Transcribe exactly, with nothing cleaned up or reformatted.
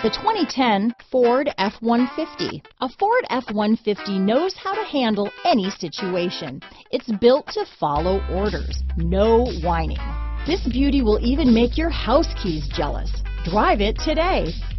The twenty ten Ford F one fifty. A Ford F one fifty knows how to handle any situation. It's built to follow orders, no whining. This beauty will even make your house keys jealous. Drive it today.